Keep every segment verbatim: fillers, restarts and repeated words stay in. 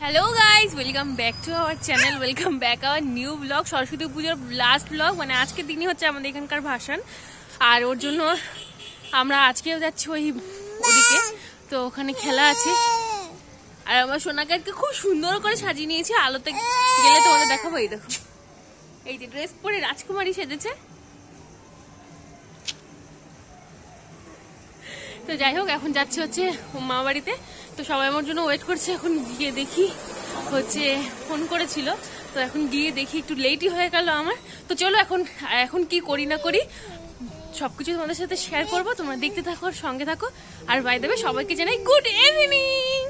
Hello guys welcome back to our channel welcome back our new blog Saraswati পূজার last blog মানে আজকের দিনই হচ্ছে আমাদের এখানকার ভাষণ আর ওর জন্য আমরা আজকেও যাচ্ছি ওই ওদিকে তো ওখানে খেলা আছে আর আমরা সোনাকারকে খুব সুন্দর করে সাজিয়ে নিয়েছি আলোতে গেলে তোমাদের দেখাবো এই দেখো এই যে ড্রেস পরে রাজকুমারী সেজেছে তো যাই হোক এখন যাচ্ছি হচ্ছে মামা বাড়িতে তো সবাই আমার জন্য ওয়েট করছে এখন গিয়ে দেখি হচ্ছে ফোন করেছিল তো এখন গিয়ে দেখি একটু লেটই হয়ে গেল আমার তো চলো এখন এখন কি করি না করি সবকিছু তোমাদের সাথে শেয়ার করবো তোমরা দেখতে থাকো আর সঙ্গে থাকো আর বাই দেবে সবাইকে জানাই গুড ইভিনিং।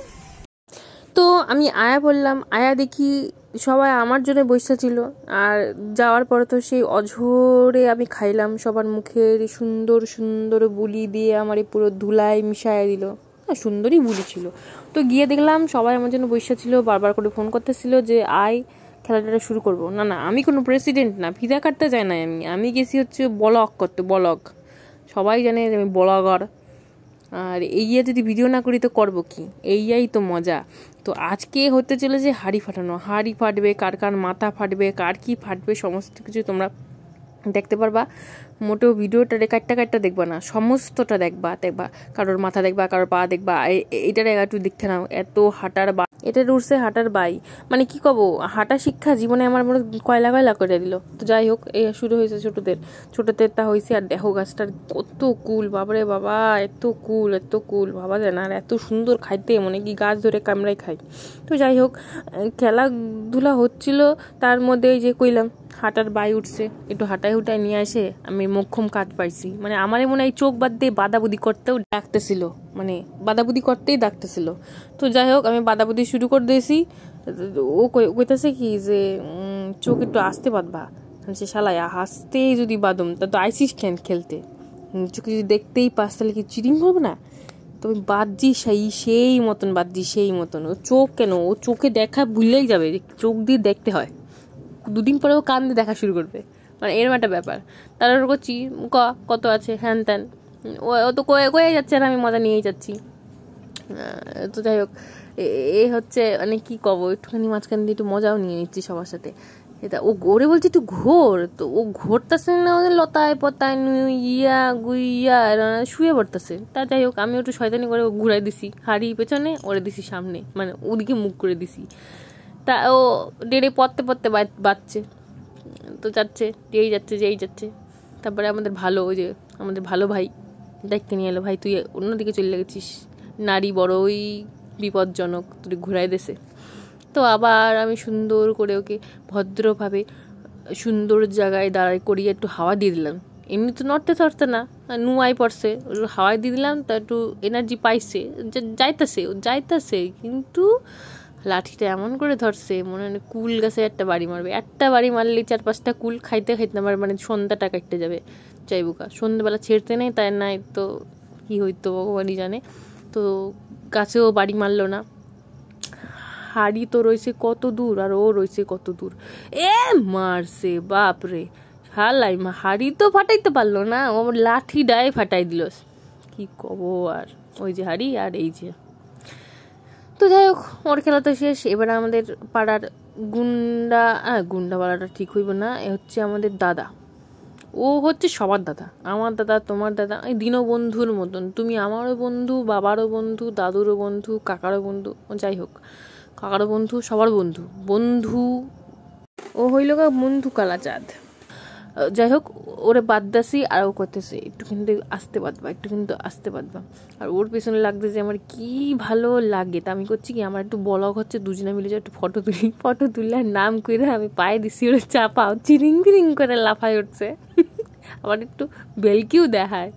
তো আমি আয়া বললাম আয়া দেখি সবাই আমার জন্য বসে ছিল আর যাওয়ার পরে তো সেই অঝরে আমি খাইলাম সবার মুখের সুন্দর সুন্দর বুলি দিয়ে আমার পুরো ধুলায় মিশাইয়া দিল সুন্দরই বুলি ছিল তো গিয়ে দেখলাম সবাই আমার জন্য বসে ছিল বারবার করে ফোন করতেছিল যে আয় খেলাটা শুরু করব না না আমি কোনো প্রেসিডেন্ট না ফিতা কাটতে যাই না আমি আমি গেছি হচ্ছে ব্লগ করতে ব্লগ সবাই জানে আমি ব্লগার আর এইয়া যদি ভিডিও না করি তো করবো কি এইয়াই তো মজা তো আজকে হতে চলেছে হাড়ি ফাটানো হাড়ি ফাটবে কার কার মাথা ফাটবে কার কি ফাটবে সমস্ত কিছু তোমরা দেখতে পারবা মোটেও ভিডিওটা কাটটা কাটটা দেখবা না সমস্তটা দেখবা দেখবা কারোর মাথা দেখবা কারোর পা দেখবা এইটার একটু দেখতে নাও এত হাঁটার বা এটা উঠছে হাঁটার বাই মানে কি কব হাঁটা শিক্ষা জীবনে আমার মনে কয়লা কয়লা করে দিল তো যাই হোক এই শুরু হয়েছে ছোটদের ছোটদের তা হয়েছে আর দেখো গাছটার কত কুল বাবারে বাবা এত কুল এত কুল বাবা যায় না আর এত সুন্দর খাইতে মনে কি গাছ ধরে কামড়াই খাই তো যাই হোক খেলাধুলা হচ্ছিল তার মধ্যে ওই যে কইলাম হাঁটার বাই উঠছে একটু হাঁটাই হুটাই নিয়ে আসে আমি মোক্ষম কাজ পাইছি মানে আমার মনে হয় চোখ বাদ দিয়ে বাদাবুদি করতেও ডাকতেছিল মানে বাদাবুদি করতেই ডাকতেছিল তো যাই হোক আমি বাদাবুদি শুরু করে দিয়েছি ও কইতেছে কি যে চোখ একটু আসতে বাঁধবা সে শালাই হাসতেই যদি বাদম তা তো আইসিস খেন খেলতে চোখে যদি দেখতেই পাস তাহলে কি চিটিং হবে না তো আমি বাদজি সেই সেই মতন বাদজি সেই মতন ও চোখ কেন ও চোখে দেখা ভুললেই যাবে চোখ দিয়ে দেখতে হয় দুদিন পরে ও কান দিয়ে দেখা শুরু করবে মানে এরকম একটা ব্যাপার তারপর করছি ক কত আছে হ্যান ত্যান ও তো কয়ে কয়ে যাচ্ছে আর আমি মজা নিয়েই যাচ্ছি তো যাই হোক এ হচ্ছে মানে কি কব একটুখানি মাঝখান দিয়ে একটু মজাও নিয়ে নিচ্ছি সবার সাথে এটা ও ঘোরে বলছে একটু ঘোর তো ও ঘোরতেছে না ওদের লতায় পতায় ইয়া গুইয়া শুয়ে পড়তেছে তা যাই হোক আমি একটু শয়তানি করে ঘুরাই দিছি হাড়ি পেছনে ওরে দিছি সামনে মানে ওদিকে মুখ করে দিছি তা ও ডেড়ে পড়তে পড়তে বাচ্চে তো যাচ্ছে যেই যাচ্ছে যেই যাচ্ছে তারপরে আমাদের ভালো ওই যে আমাদের ভালো ভাই দেখতে নিয়ে এলো ভাই তুই অন্যদিকে চলে গেছিস নারী বড়ই বিপজ্জনক তুই ঘুরাই দেছে তো আবার আমি সুন্দর করে ওকে ভদ্রভাবে সুন্দর জায়গায় দাঁড়ায় করিয়ে একটু হাওয়া দিয়ে দিলাম এমনি তো নড়তে ধরতে না নুয়াই পড়ছে হাওয়ায় দিয়ে দিলাম তা একটু এনার্জি পাইছে যাইতেছে যাইতেছে কিন্তু লাঠিটা এমন করে ধরছে মনে হয় কুল গাছে একটা বাড়ি মারবে একটা বাড়ি মারলেই চার পাঁচটা কুল খাইতে খাইতে আমার মানে সন্ধ্যাটা কাটতে যাবে চাইবুকা সন্ধ্যাবেলা ছেড়তে নেই তাই নাই তো কি হইতো ভগবানই জানে তো গাছেও বাড়ি মারলো না হাড়ি তো রয়েছে কত দূর আর ও রয়েছে কত দূর এ মারছে বাপরে হালাই মা হাড়ি তো ফাটাইতে পারলো না ও লাঠি ডায়ে ফাটাই দিল কি কব আর ওই যে হাড়ি আর এই যে তো যাই হোক ওর খেলা তো শেষ এবার আমাদের পাড়ার গুন্ডা হ্যাঁ গুন্ডা পাড়াটা ঠিক হইব না এ হচ্ছে আমাদের দাদা ও হচ্ছে সবার দাদা আমার দাদা তোমার দাদা এই দীনবন্ধুর মতন তুমি আমারও বন্ধু বাবারও বন্ধু দাদুরও বন্ধু কাকারও বন্ধু যাই হোক কাকারও বন্ধু সবার বন্ধু বন্ধু ও হইল গা বন্ধু কালাচাঁদ যাই হোক ওরে বাদ দাসি আর ও করতেছে একটু কিন্তু আসতে বাঁধবা একটু কিন্তু আসতে বাঁধবা আর ওর পেছনে লাগতেছে আমার কি ভালো লাগে তা আমি করছি কি আমার একটু ব্লগ হচ্ছে দুজনে মিলে যে একটু ফটো তুলি ফটো তুললে নাম করে আমি পায়ে দিছি ওরা চাপাও চিরিং চিরিং করে লাফাই উঠছে আবার একটু বেলকিও দেখায়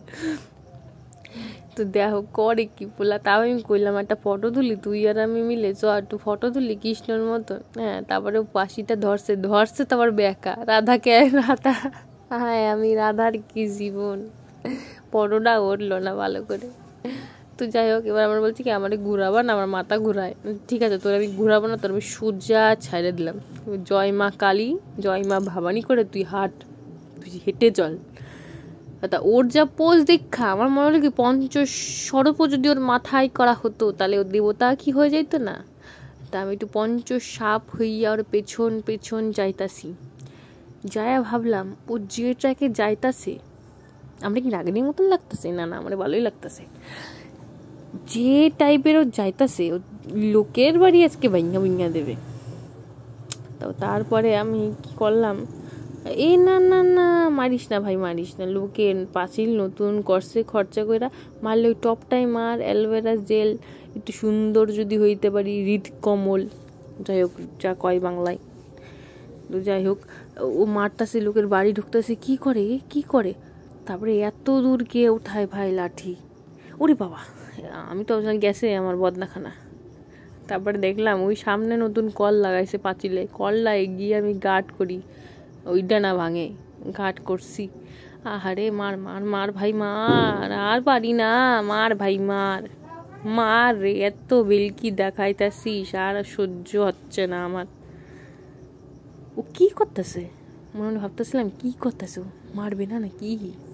তো দেখো করে কি বলা তাও আমি কইলাম একটা ফটো তুলি তুই আর আমি মিলে চ একটু ফটো তুলি কৃষ্ণর মতন হ্যাঁ তারপরে পাশিটা ধরছে ধরছে তারপর বেকা রাধাকে রাধা হ্যাঁ আমি রাধার কি জীবন ফটোটা উঠলো না ভালো করে তো যাই হোক এবার আমার বলছি কি আমার ঘুরাবা না আমার মাথা ঘুরায় ঠিক আছে তোর আমি ঘুরাবো না তোর আমি সোজা ছাইড়ে দিলাম জয় মা কালী জয় মা ভবানী করে তুই হাট তুই হেঁটে চল তা ওর যা পোজ দেখা আমার মনে হলো কি পঞ্চস্বরূপ যদি ওর মাথায় করা হতো তাহলে ওর দেবতা কি হয়ে যেত না তা আমি একটু পঞ্চ সাপ হইয়া ওর পেছন পেছন যাইতাছি, যায়া ভাবলাম ও যে ট্র্যাকে যাইতাছে আমরা কি রাগিনীর মতন লাগতেছে, না না আমার ভালোই লাগতেছে, যে টাইপের ও যাইতাছে ও লোকের বাড়ি আজকে ভাইঙ্গা ভাইঙ্গা দেবে। তো তারপরে আমি কি করলাম, এ না না না মারিস না ভাই মারিস না, লোকের পাঁচিল নতুন করছে খরচা কইরা মারলে ওই টপটাই মার, অ্যালোভেরা জেল একটু সুন্দর যদি হইতে পারি, হৃদ কমল, যাই হোক যা কয় বাংলায়। তো যাই হোক ও মারতাছে, লোকের বাড়ি ঢুকতেছে, কি করে কি করে, তারপরে এত দূর কে উঠায় ভাই লাঠি, ওরে বাবা আমি তো গেছে আমার বদনাখানা। তারপরে দেখলাম ওই সামনে নতুন কল লাগাইছে পাঁচিলে, কলটা এগিয়ে আমি গার্ড করি, ওইটা না ভাঙে, ঘাট করছি। আহারে মার মার মার ভাই মার, আর পারি না, মার ভাই মার মার রে, এত বেলকি দেখাইতাছিস আর সহ্য হচ্ছে না আমার। ও কি করতেছে মনে মনে ভাবতেছিলাম, কি করতেছে, মারবে না না কি।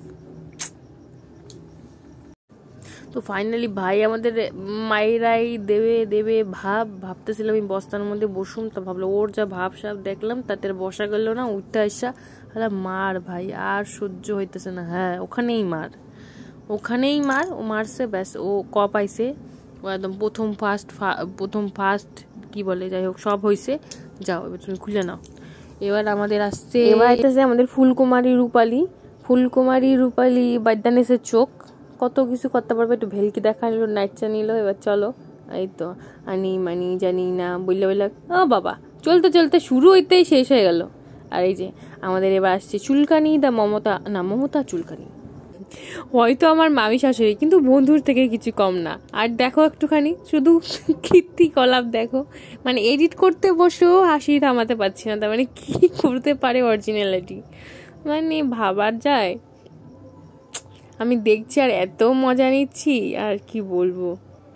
তো ফাইনালি ভাই আমাদের মায়েরাই দেবে দেবে ভাব ভাবতেছিলাম, আমি বস্তার মধ্যে বসুম, তা ভাবলো ওর যা ভাব সাব দেখলাম তাতে বসা গেল না, উঠতে আসা হ্যাঁ মার ভাই আর সহ্য হইতেছে না, হ্যাঁ ওখানেই মার ওখানেই মার। ও মারছে ব্যাস, ও ক পাইছে, ও একদম প্রথম ফার্স্ট প্রথম ফার্স্ট কি বলে, যাই হোক সব হয়েছে, যাও এবার তুমি খুলে নাও। এবার আমাদের আসছে, এবার আইতেছে আমাদের ফুলকুমারী রূপালী, ফুলকুমারী রূপালী বাদ্যানেসে চোখ, কত কিছু করতে পারবে, একটু ভেলকি দেখা নিল, নাচা নিল, এবার চলো এই তো আনি মানি জানি না বললে বললে ও বাবা, চলতে চলতে শুরু হইতেই শেষ হয়ে গেল। আর এই যে আমাদের এবার আসছে চুলকানি, দা মমতা না মমতা চুলকানি, হয়তো আমার মামি শাশুড়ি কিন্তু বন্ধুর থেকে কিছু কম না। আর দেখো একটুখানি শুধু কীর্তি কলাপ দেখো, মানে এডিট করতে বসেও হাসি থামাতে পারছি না, তার মানে কি করতে পারে অরিজিনালিটি, মানে ভাবার যায়। আমি দেখছি আর এত মজা নিচ্ছি আর কি বলবো,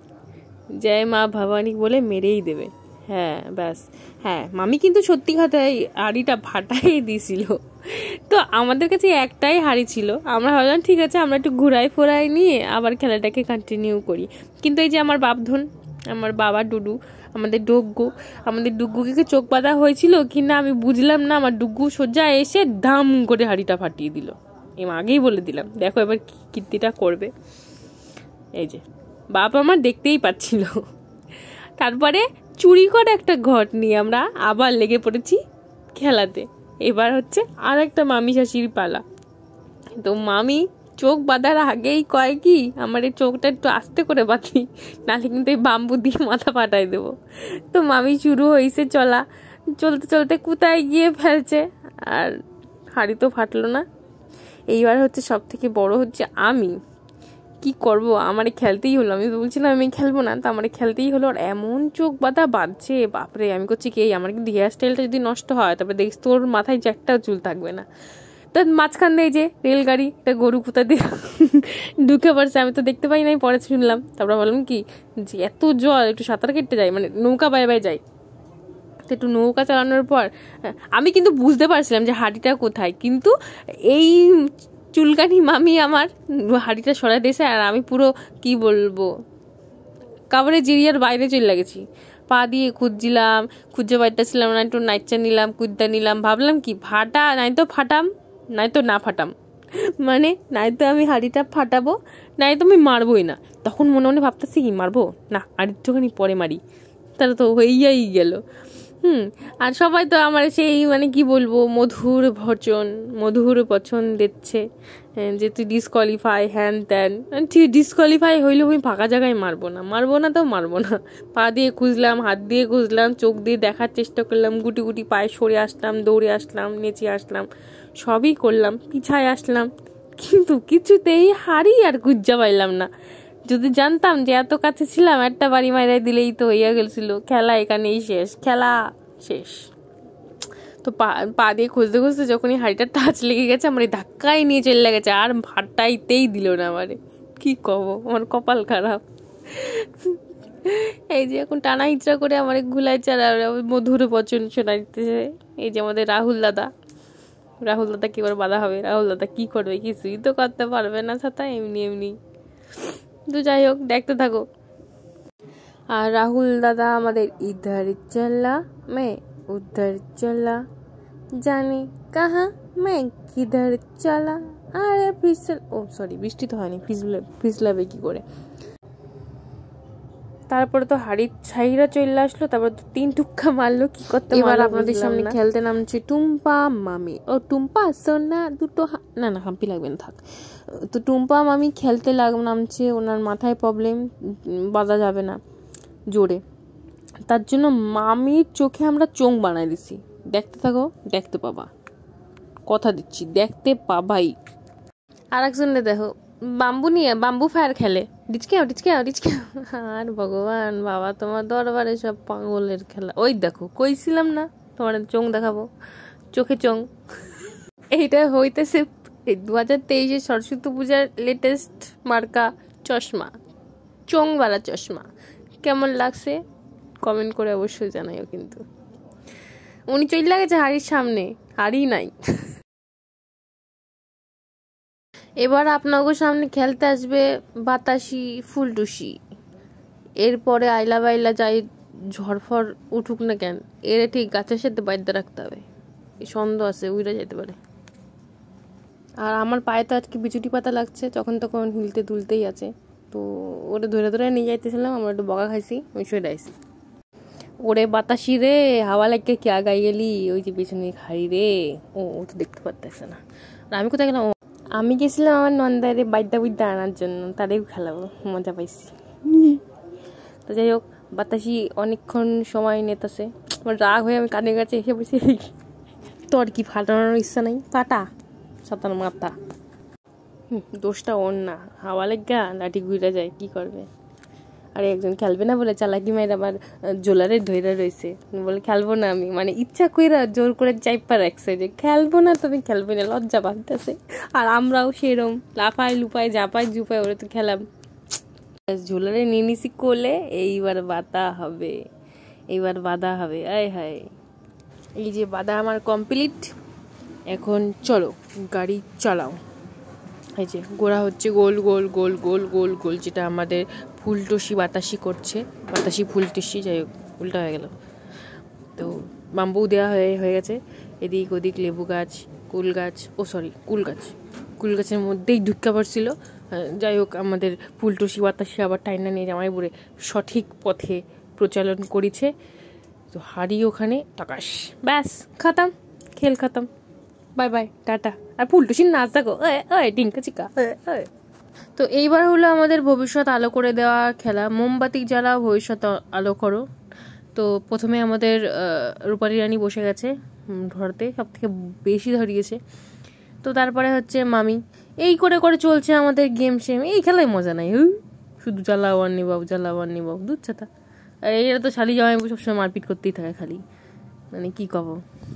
জয় মা ভবানী বলে মেরেই দেবে। হ্যাঁ ব্যাস, হ্যাঁ মামি কিন্তু সত্যি কথাই হাড়িটা ফাটাই দিয়েছিল। তো আমাদের কাছে একটাই হাড়ি ছিল, আমরা ভাবলাম ঠিক আছে আমরা একটু ঘুরাই ফোরাই নিয়ে আবার খেলাটাকে কন্টিনিউ করি। কিন্তু এই যে আমার বাপধন, আমার বাবা ডুডু, আমাদের ডুগ্গু, আমাদের ডুগ্গুকে চোখ বাঁধা হয়েছিল কিনা আমি বুঝলাম না, আমার ডুগ্গু সোজা এসে দাম করে হাড়িটা ফাটিয়ে দিল। এম আগেই বলে দিলাম, দেখো এবার কীর্তিটা করবে। এই যে বাপ আমার দেখতেই পাচ্ছিল। তারপরে চুরি করে একটা ঘট নিয়ে আমরা আবার লেগে পড়েছি খেলাতে। এবার হচ্ছে আর একটা মামি শাশির পালা। তো মামি চোখ বাঁধার আগেই কয় কি, আমার এই চোখটা একটু আস্তে করে বাঁধি, নাহলে কিন্তু এই বাম্বু দিয়ে মাথা ফাটাই দেবো। তো মামি শুরু হয়েছে চলা, চলতে চলতে কোথায় গিয়ে ফেলছে, আর হাড়ি তো ফাটলো না। এইবার হচ্ছে সব থেকে বড় হচ্ছে আমি কি করব, আমার খেলতেই হলো, আমি বলছিলাম আমি খেলবো না, তো আমার খেলতেই হলো। আর এমন চোখ বাঁধা বাঁধছে বাপরে, আমি করছি কি আমার কিন্তু হেয়ার স্টাইলটা যদি নষ্ট হয় তারপরে দেখিস তোর মাথায় যে একটাও চুল থাকবে না। তার মাঝখান দিয়ে যে রেলগাড়ি, এটা গরু কোথা দিয়ে ঢুকে পড়ছে, আমি তো দেখতে পাই নাই, পরে শুনলাম। তারপরে বললাম কি যে এত জল একটু সাঁতার কেটে যাই, মানে নৌকা বাই বাই যাই। তো একটু নৌকা চালানোর পর আমি কিন্তু বুঝতে পারছিলাম যে হাঁড়িটা কোথায়, কিন্তু এই চুলকানি মামি আমার হাঁড়িটা সরাই দিয়েছে, আর আমি পুরো কি বলবো কাবারে জিরিয়ার বাইরে চলে লাগেছি। পা দিয়ে খুঁজছিলাম, খুঁজে পাইতেছিলাম না, একটু নাইচা নিলাম, কুদ্দা নিলাম, ভাবলাম কি ফাটা নাই তো ফাটাম, নাই তো না ফাটাম, মানে নাই তো আমি হাঁড়িটা ফাটাবো, নাই তো আমি মারবোই না। তখন মনে মনে ভাবতেছি কি মারবো না, আর একটুখানি পরে মারি, তাহলে তো হইয়াই গেল। হুম আর সবাই তো আমার সেই মানে কি বলবো মধুর ভজন মধুর পছন্দ দিচ্ছে যে তুই ডিসকোয়ালিফাই হ্যান ত্যান, ঠিক ডিসকোয়ালিফাই হইলেও আমি ফাঁকা জায়গায় মারবো না, মারবো না তো মারবো না। পা দিয়ে খুঁজলাম, হাত দিয়ে খুঁজলাম, চোখ দিয়ে দেখার চেষ্টা করলাম, গুটি গুটি পায়ে সরে আসলাম, দৌড়ে আসলাম, নেচে আসলাম, সবই করলাম, পিছায় আসলাম, কিন্তু কিছুতেই হারি আর গুজ্জা পাইলাম না। যদি জানতাম যে এত কাছে ছিলাম, একটা বাড়ি মাইরাই দিলেই তো হইয়া গেছিল, খেলা এখানেই শেষ, খেলা শেষ। তো পা পা দিয়ে খুঁজতে খুঁজতে যখনই হাড়িটা টাচ লেগে গেছে, আমার এই ধাক্কায় নিয়ে চলে গেছে, আর ফাটাইতেই দিল না আমারে। কি কব, আমার কপাল খারাপ। এই যে এখন টানা হিচড়া করে আমার গুলাইছে আর মধুর বচন শোনা দিতেছে। এই যে আমাদের রাহুল দাদা, রাহুল দাদা কি করে বাধা হবে, রাহুল দাদা কি করবে, কিছুই তো করতে পারবে না, ছাতা এমনি এমনি। তো যাই হোক দেখতে থাকো। আর রাহুল দাদা আমাদের ইধার চলা মে উধার চলা জানি কাহা মে কিধার চলা আরে পিছল ও সরি বৃষ্টি তো হয়নি পিছলে পিছলাবে কি করে। তারপরে তো হাড়ি ছাইরা চলে আসলো, তারপর তো তিন টুক্কা মারলো কি করতে। এবার আপনাদের সামনে খেলতে নামছে টুম্পা মামি। ও টুম্পা সোনা দুটো না না হাম্পি লাগবে না থাক। তো টুম্পা মামি খেলতে লাগ নামছে, ওনার মাথায় প্রবলেম, বাঁধা যাবে না জোরে, তার জন্য মামির চোখে আমরা চোং বানাই দিছি। দেখতে থাকো, দেখতে পাবা, কথা দিচ্ছি দেখতে পাবাই। আর একজনে দেখো বাম্বু নিয়ে বাম্বু ফায়ার খেলে, ডিচকে ডিচকে ডিচকে। আর ভগবান বাবা তোমার দরবারে সব পাগলের খেলা। ওই দেখো কইছিলাম না তোমার চোং দেখাবো, চোখে চোং। এইটা হইতেছে দু হাজার তেইশে সরস্বতী পূজার লেটেস্ট মার্কা চশমা, চোংওয়ালা চশমা। কেমন লাগছে কমেন্ট করে অবশ্যই জানাইও। কিন্তু উনি চলে লাগেছে হাড়ির সামনে, হাড়ি নাই। এবার আপনাদের সামনে খেলতে আসবে বাতাসি ফুলটুসি। এরপরে আইলা বাইলা যাই ঝড়ফড় উঠুক না কেন, এর ঠিক গাছের সাথে বাইদ্যা রাখতে হবে, সন্দেহ আছে উইরা যেতে পারে। আর আমার পায়ে তো আজকে বিচুটি পাতা লাগছে, যখন তখন হিলতে দুলতেই আছে। তো ওটা ধরে ধরে নিয়ে যাইতেছিলাম, আমরা একটু বকা খাইছি, ওই শুয়ে ডাইছি। ওরে বাতাসি রে হাওয়া লাগে কে গাই গেলি, ওই যে পিছনে খাড়ি রে। ও ও তো দেখতে পারতেছে না। আর আমি কোথায় গেলাম, আমি গেছিলাম আমার নন্দারে বাইদ্যা বিদ্যা আনার জন্য, তাদেরও খেলাবো, মজা পাইছি। তো যাই হোক বাতাসি অনেকক্ষণ সময় নেতাছে, আমার রাগ হয়ে আমি কানের কাছে এসে বসে। তোর কি ফাটানোর ইচ্ছা নাই, ফাটা সাতার মাথা। দোষটা ওর না, হাওয়া লেগা লাঠি ঘুরে যায়, কি করবে। আর একজন খেলবে না বলে চালাকি মায়ের আবার জোলারে ধৈরা রয়েছে, বলে খেলবো না আমি, মানে ইচ্ছা কইরা জোর করে চাইপা রাখছে যে খেলবো না, তুমি খেলবে না, লজ্জা পাইতেছে। আর আমরাও সেরম লাফায় লুপায় জাপায় জুপায় ওরে তো খেলাম। ঝোলারে নিয়ে নিছি কোলে, এইবার বাধা হবে, এইবার বাধা হবে। আয় হায়, এই যে বাধা আমার কমপ্লিট। এখন চলো গাড়ি চালাও। এই যে গোড়া হচ্ছে গোল গোল গোল গোল গোল গোল, যেটা আমাদের ফুলটুসি বাতাসি করছে, বাতাসি ফুলটুসি, যাই হোক উল্টা হয়ে গেল। তো বাম্বু দেওয়া হয়ে হয়ে গেছে, এদিক ওদিক লেবু গাছ, কুল গাছ, ও সরি কুল গাছ, কুল গাছের মধ্যেই ঢুকা পড়ছিল। যাই হোক আমাদের ফুলটুসি বাতাসি আবার টাইনা নিয়ে জামাই বুড়ে সঠিক পথে প্রচলন করেছে। তো হাড়ি ওখানে টাকাশ, ব্যাস খাতাম, খেল খাতাম, বাই বাই টাটা। আর ফুলটুসির নাচ দেখো, টিঙ্কা চিকা। তো এইবার হলো আমাদের ভবিষ্যৎ আলো করে দেওয়া খেলা, মোমবাতি জ্বালাও ভবিষ্যৎ আলো করো। তো প্রথমে আমাদের রূপালী রানী বসে গেছে ধরতে, সব থেকে বেশি ধরিয়েছে। তো তারপরে হচ্ছে মামি, এই করে করে চলছে আমাদের গেম সেম। এই খেলায় মজা নাই, শুধু জ্বালাও আর নিবাও, জ্বালাও আর নিবাও, দুধ ছাতা। আর এরা তো শালি জামাই সবসময় মারপিট করতেই থাকে খালি, মানে কি কব।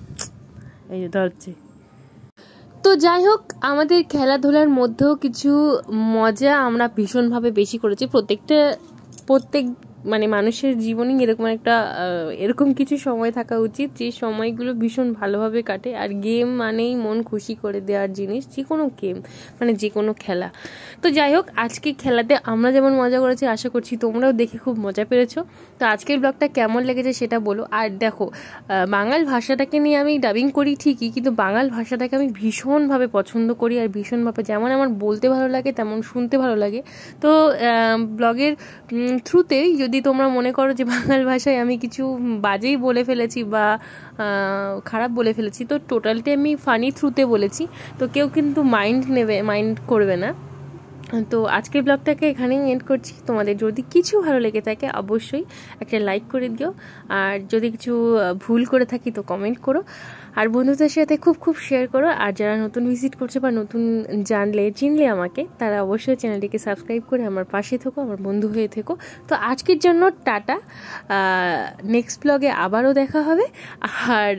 এই যে ধরছে। তো যাই হোক আমাদের খেলাধুলার মধ্যেও কিছু মজা আমরা ভীষণভাবে বেশি করেছি। প্রত্যেকটা প্রত্যেক মানে মানুষের জীবনে এরকম একটা এরকম কিছু সময় থাকা উচিত যে সময়গুলো ভীষণ ভালোভাবে কাটে। আর গেম মানেই মন খুশি করে দেওয়ার জিনিস, যে কোনো গেম মানে যে কোনো খেলা। তো যাই হোক আজকে খেলাতে আমরা যেমন মজা করেছি, আশা করছি তোমরাও দেখে খুব মজা পেরেছো। তো আজকের ব্লগটা কেমন লেগেছে সেটা বলো। আর দেখো বাঙাল ভাষাটাকে নিয়ে আমি ডাবিং করি ঠিকই, কিন্তু বাঙাল ভাষাটাকে আমি ভীষণভাবে পছন্দ করি, আর ভীষণভাবে যেমন আমার বলতে ভালো লাগে তেমন শুনতে ভালো লাগে। তো ব্লগের থ্রুতেই যদি তোমরা মনে করো যে বাঙাল ভাষায় আমি কিছু বাজেই বলে ফেলেছি বা খারাপ বলে ফেলেছি, তো টোটালটি আমি ফানি থ্রুতে বলেছি, তো কেউ কিন্তু মাইন্ড নেবে মাইন্ড করবে না। তো আজকের ব্লগটাকে এখানেই এন্ড করছি। তোমাদের যদি কিছু ভালো লেগে থাকে অবশ্যই একটা লাইক করে দিও, আর যদি কিছু ভুল করে থাকি তো কমেন্ট করো, আর বন্ধুদের সাথে খুব খুব শেয়ার করো। আর যারা নতুন ভিজিট করছে বা নতুন জানলে চিনলে আমাকে, তারা অবশ্যই চ্যানেলটিকে সাবস্ক্রাইব করে আমার পাশে থেকো, আমার বন্ধু হয়ে থেকো। তো আজকের জন্য টাটা, নেক্সট ব্লগে আবারও দেখা হবে। আর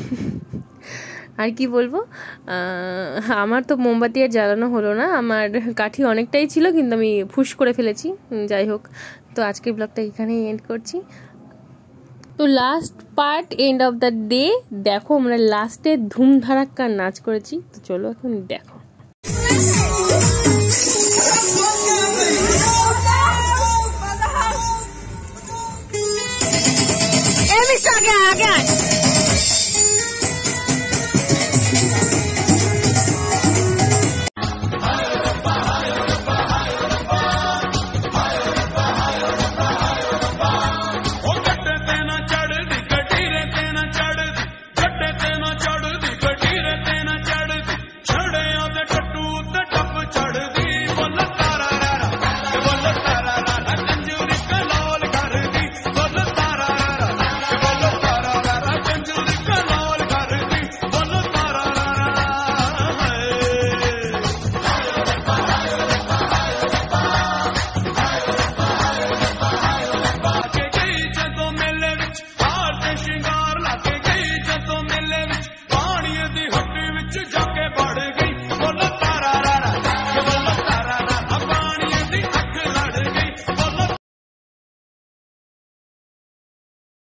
আর কি বলবো, আমার তো মোমবাতি আর জ্বালানো হলো না, আমার কাঠি অনেকটাই ছিল কিন্তু আমি ফুস করে ফেলেছি। যাই হোক, তো আজকের ব্লগটা এখানেই এন্ড করছি। তো last part end of the day দেখো, আমরা লাস্টে ধুমধারাক্কার নাচ করেছি। তো চলো এখন দেখো। आगे आगे आगे